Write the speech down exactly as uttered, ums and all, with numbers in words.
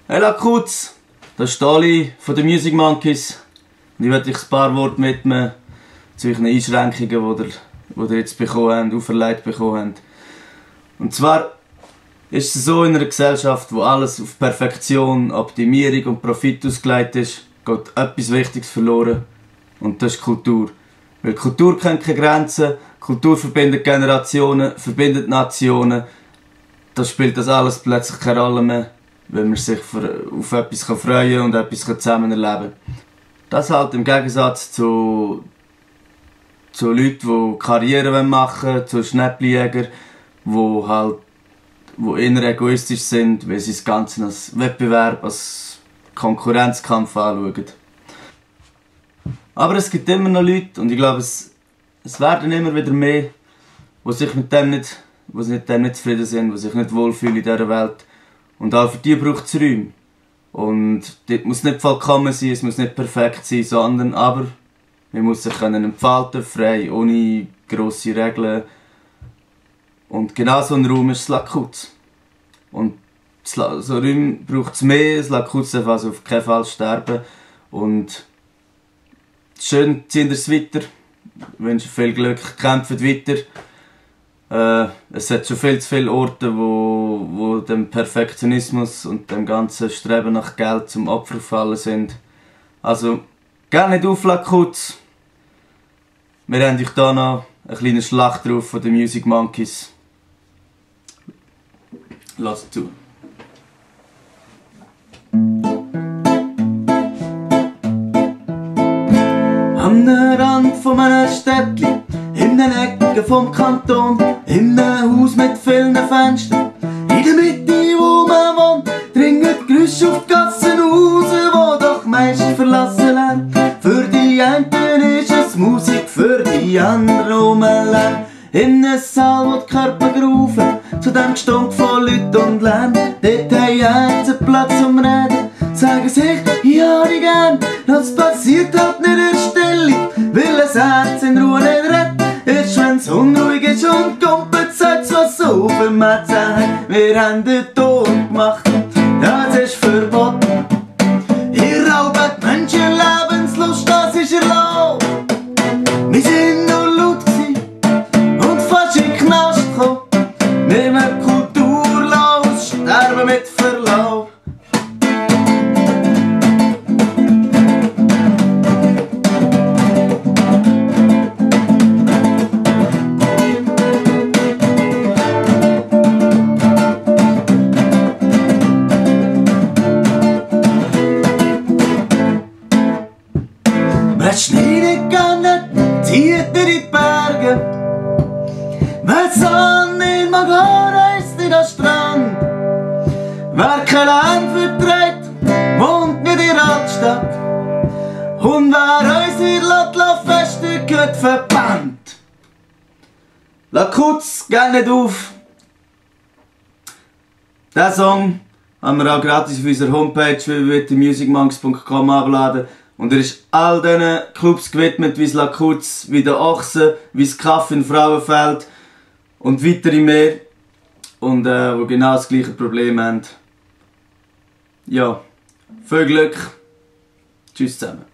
Hey Lakuz, das ist Ali von den Music Monkeys. Und ich werde euch ein paar Worte widmen zu euren Einschränkungen, die ihr, die ihr jetzt bekommen habt, auferlegt bekommen habt. Und zwar ist es so, in einer Gesellschaft, wo alles auf Perfektion, Optimierung und Profit ausgelegt ist, geht etwas Wichtiges verloren. Und das ist Kultur. Weil Kultur kennt keine Grenzen, Kultur verbindet Generationen, verbindet Nationen. Das spielt das alles plötzlich keine Rolle mehr, wenn man sich auf etwas freuen kann und etwas zusammen erleben kann. Das halt im Gegensatz zu, zu Leuten, die Karriere machen wollen, zu Schnäppchenjägern, die halt wo eher egoistisch sind, weil sie das Ganze als Wettbewerb, als Konkurrenzkampf anschauen. Aber es gibt immer noch Leute, und ich glaube, es, es werden immer wieder mehr, die sich mit dem nicht, die mit dem nicht zufrieden sind, die sich nicht wohlfühlen in dieser Welt. Und auch für die braucht es Räume. Und dort muss nicht vollkommen sein, es muss nicht perfekt sein, sondern aber man muss sich können entfalten, frei, ohne grosse Regeln. Und genau so ein Raum ist das Lakuz. Und so Räume braucht es mehr, das Lakuz darf also auf keinen Fall sterben. Und schön, ziehen wir es weiter. Ich wünsche viel Glück, kämpft weiter. Äh, es hat schon viel zu viele Orte, wo, wo dem Perfektionismus und dem ganzen Streben nach Geld zum Opfer gefallen sind. Also, gerne nicht auf Lakuz. Wir haben euch hier noch eine kleine Schlacht drauf von den Music Monkeys. Lasst zu. Am Rand von einem Städtchen, in den Ecken vom Kanton, in einem Haus mit vielen Fenstern, in der Mitte, wo man wohnt, dringen Geräusche auf die Gassen raus, wo doch meist verlassen lernt. Für die einen ist es Musik, für die anderen rumlärm. In einem Saal, wo die Körper grufen, zu dem Gestunk von Leuten und Lärm. Dort haben Herzen Platz zum Reden, sagen sich, ja, ich gern. Das passiert halt nicht in der Stille, weil ein Herz in Ruhe nicht redet. Erst wenn's unruhig ist und kumpelt, sagt's, was so auf dem Herzen hat. Wir haben den Ton gemacht, das ist verboten. Ihr raubt die Menschen Lebenslust, das ist erlaubt. Wir sind nur laut gewesen und fast in den Knast gekommen. Wir werden kulturlos sterben mit Verlaub. Wer Schnee nicht gerne, zieht er in die Berge. Wer die Sonne nicht mag, reist in den Strand. Wer kein Lärm verträgt, wohnt nicht in der Altstadt. Und wer unsere Lottlauf-Feste gehört verbannt. Lakuz, geh nicht auf. Diesen Song haben wir auch gratis auf unserer Homepage w w w punkt music monks punkt com abladen. Und er ist all diesen Clubs gewidmet, wie das Lakuz, wie der Ochsen, wie das Kaffee in Frauenfeld und weitere mehr. Und äh, die genau das gleiche Problem haben. Ja, viel Glück. Tschüss zusammen.